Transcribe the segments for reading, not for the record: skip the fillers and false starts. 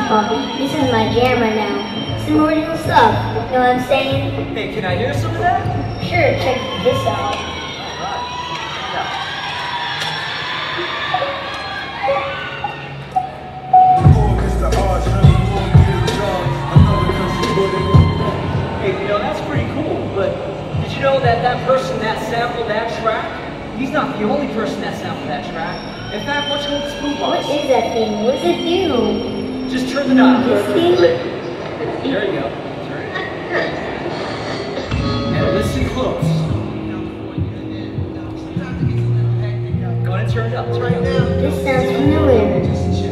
Poppy. This is my jam right now. Some original stuff. Know what I'm saying? Hey, can I hear some of that? Sure, check this out. Hey, you know, that's pretty cool, but did you know that that person that sampled that track, he's not the only person that sampled that track. In fact, why don't you go to the spoon box? What is that thing? What does it do? Just turn the knob. This thing? There you go. Turn it. And listen close. Go ahead and turn it up. It's right now. This sounds familiar.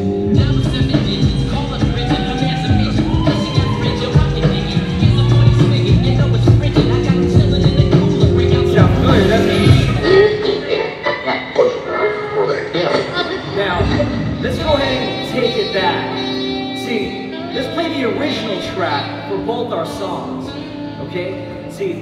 Now, let's go ahead and take it back. See, let's play the original track for both our songs. Okay? See.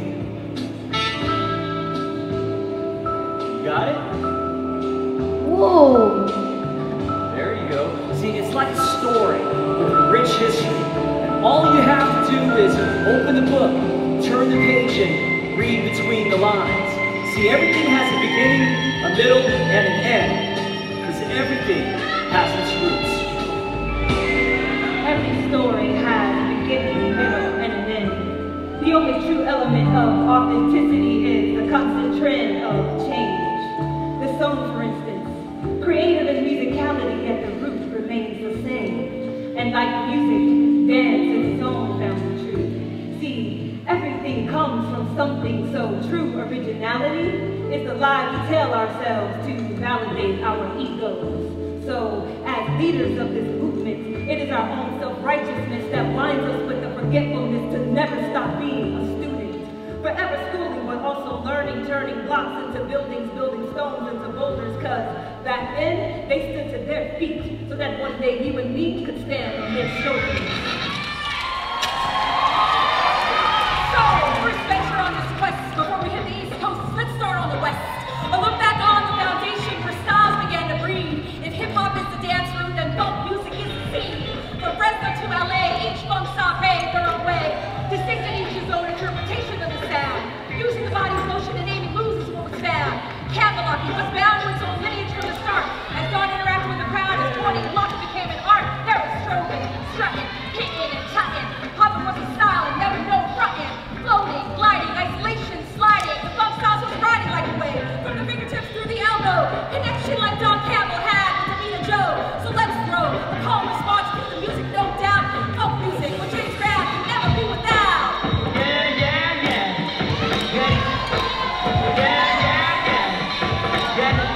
You got it? Whoa! There you go. See, it's like a story with a rich history. And all you have to do is open the book, turn the page, and read between the lines. See, everything has a beginning, a middle, and an end. Because everything has its roots. Every story has a beginning, middle, and an end. The only true element of authenticity is the constant trend of change. The song, for instance, creative in musicality, yet the root remains the same. And like music, dance is its own found truth. See, everything comes from something, so true originality is the lie we tell ourselves to validate our egos. So, as leaders of this movement, it is our own self-righteousness that blinds us with the forgetfulness to never stop being a student. Forever schooling, but also learning, turning blocks into buildings, building stones into boulders, cause back then, they stood to their feet, so that one day you and me could stand on their shoulders. So, first venture on this quest, before we hit the East Coast, let's start on the West. A look back on the foundation where styles began to breed. If hip-hop is the dance route, then funk music is the scene. From Fresno to LA, each funk style paved their own way. Distinct in each his own interpretation of the sound. Using the body's motion and aiming moves is what was found. Cavalocking was bound to its own lineage from the start. As Dawn interacted with the crowd, as 20 blocks became an art. There was strobing, strutting, hitting and tutting. Hopping was a style and never no fronting. Floating, gliding, isolation, sliding. The funk styles was riding like a wave. From the fingertips through the elbow. Connection like Don Campbell had with Davina Joe. So let's throw the calm response to the music, no doubt. Funk music, with James Brown can never be without. Yeah, yeah, yeah. Yeah, yeah, yeah. Yeah.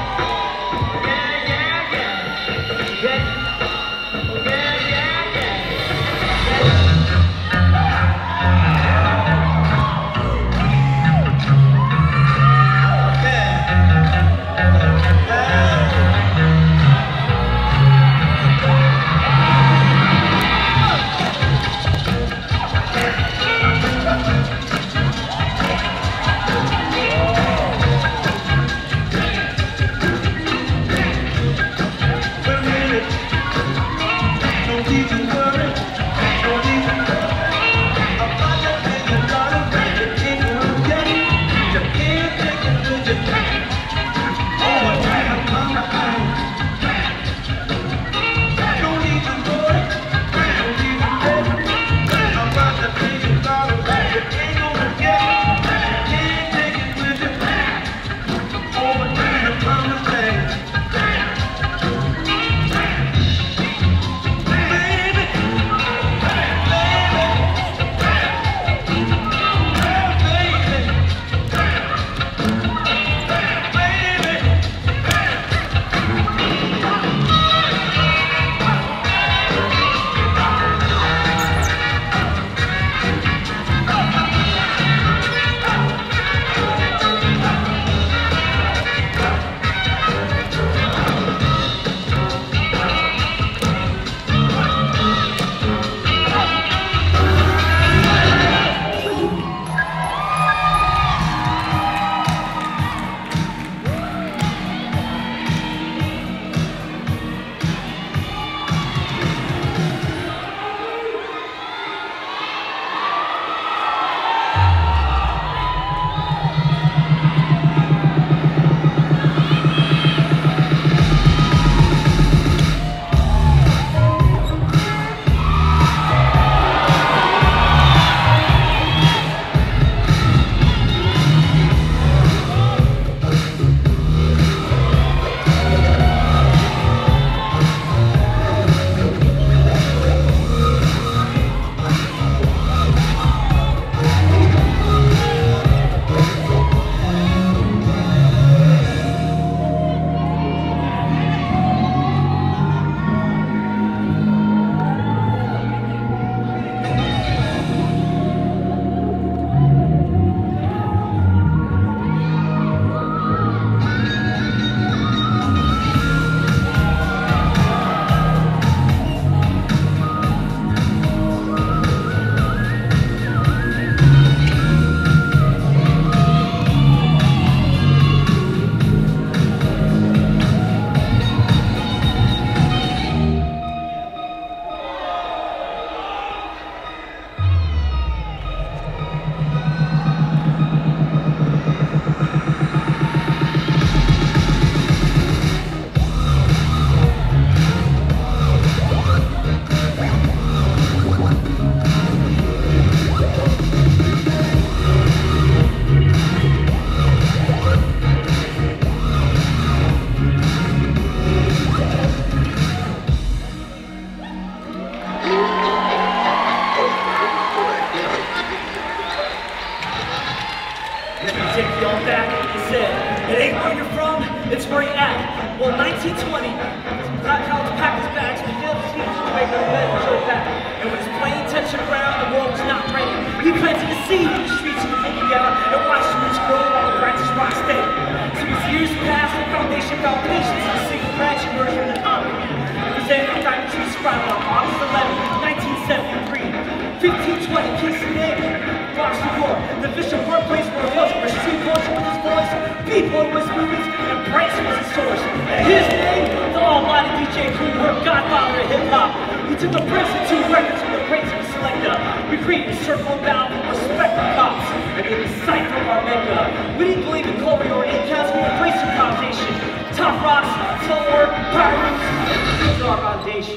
back and said, "It ain't where you're from, it's where you're at." Well, 1920, some college packed his bags, but failed to teach to make a bed and show back. And when his plane touched the ground, the world was not ready. He planted a seed in the streets of the thinking down and watched the roots grow while the branches rock steady. So as years passed, the foundation found patience in a single branch emerged from the concrete. It was then that diamond tree sprouted on August 11, 1973. 1520, KCA, Bronx, New York, the official workplace where it was, where street culture was his voice, people was movements, and Bryce was his source. And his name, the almighty DJ Cool Herc, godfather of hip-hop. He took a Prince and 2 records from the greats of the selector. We created a circle of bound for respect for cops, and they decipher our mega. We didn't believe in corridor incounts, we embraced improvisation. Top rocks, soul work, power roots, this is our foundation.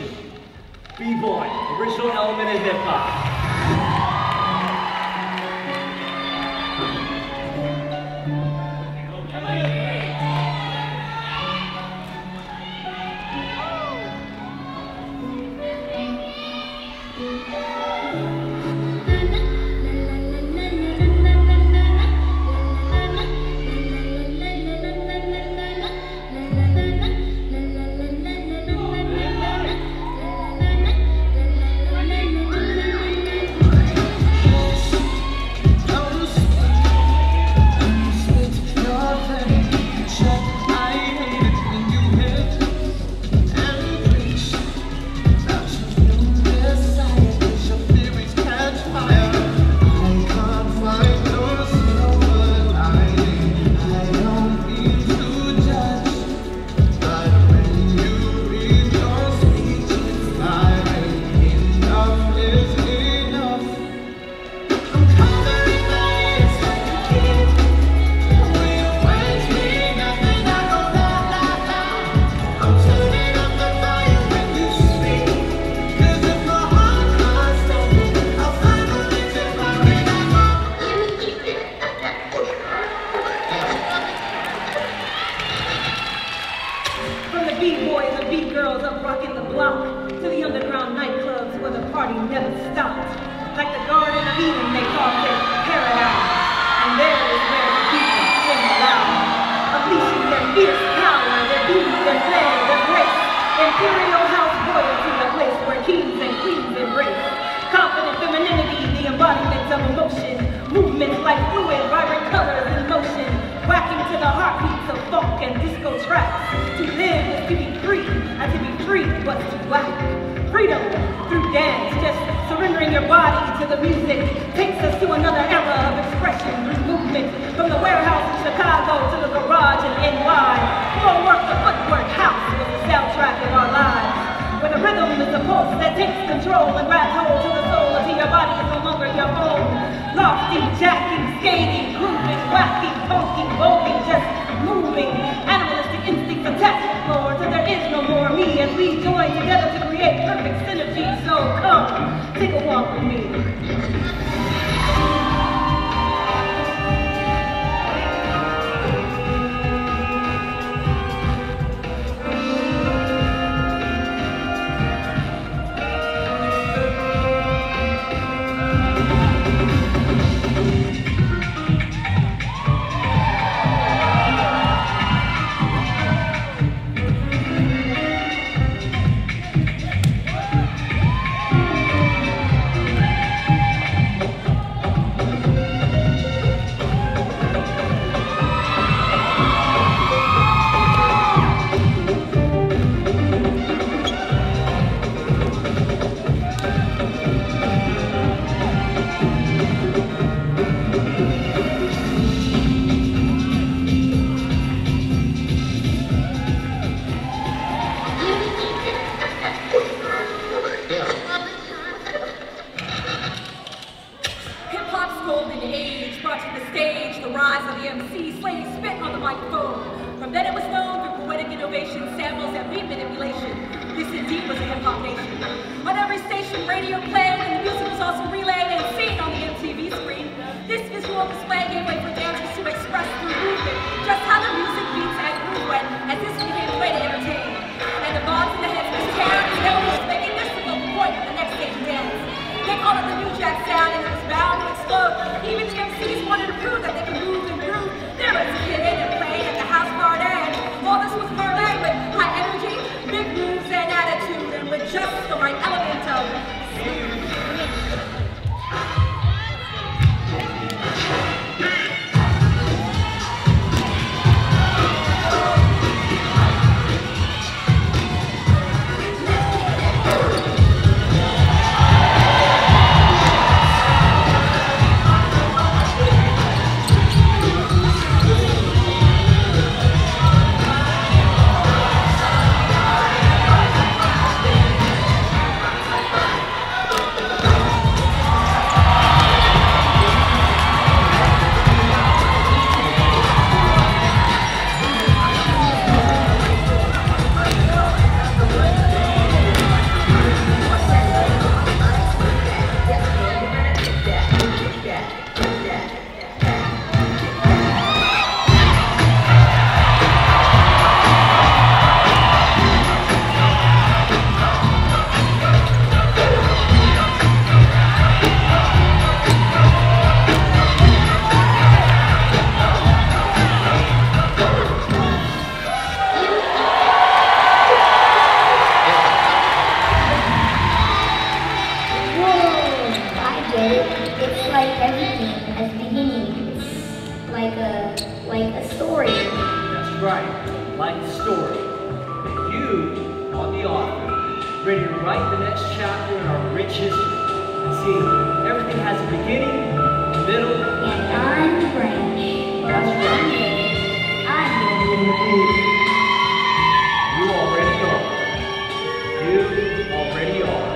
B-boy, original element of hip-hop. Jack sound and it was bound to explode. Even the MCs wanted to prove that they could move and groove. There was like a story. That's right, like a story. And you are the author, ready to write the next chapter in our rich history. See, everything has a beginning, a middle, And I'm the branch. That's right. I'm the root. You already are. You already are.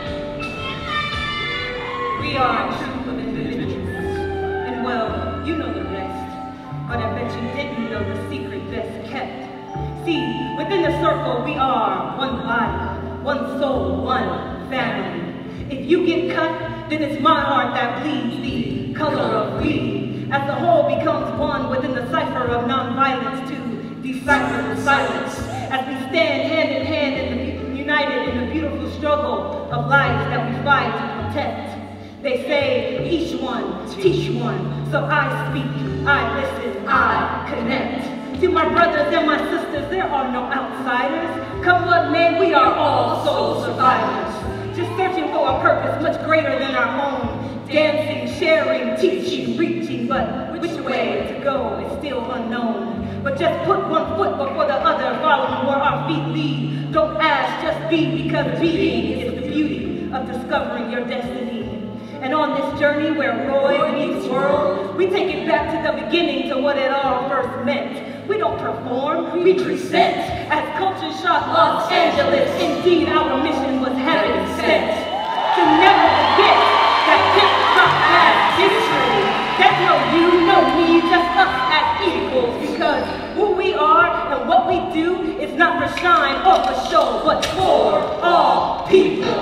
We are a troop of individuals. And well, you know the rest. But I bet you didn't know the secret best kept. See, within the circle we are one body, one soul, one family. If you get cut, then it's my heart that bleeds the color of we. As the whole becomes one within the cipher of nonviolence to decipher the silence. As we stand hand in hand united in the beautiful struggle of life that we fight to protect. They say, each one, teach one. So I speak, I listen, I connect. To my brothers and my sisters, there are no outsiders. Come what may, we are all soul survivors. Just searching for a purpose much greater than our own. Dancing, sharing, teaching, reaching, but which way to go is still unknown. But just put one foot before the other, following where our feet lead. Don't ask, just be, because being is the beauty of discovering your destiny. And on this journey where Roy meets world, we take it back to the beginning, to what it all first meant. We don't perform, we present. As culture shock Los Angeles, indeed our mission was heaven sent. To never forget that hip-hop has history. There's no you, no me, just us as equals. Because who we are and what we do is not for shine or for show, but for all people.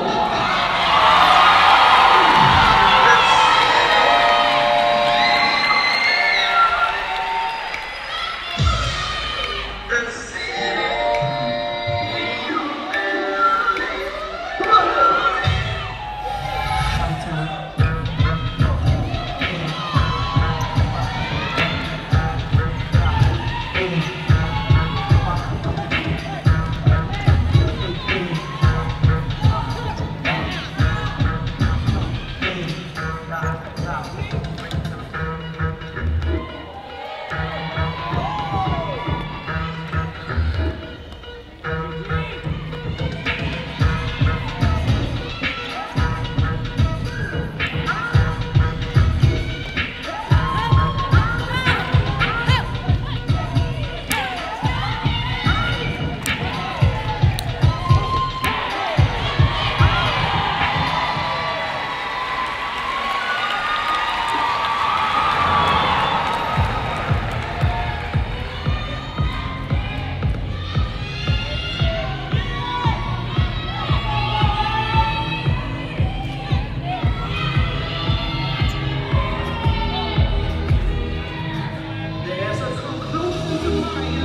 There's a conclusion to my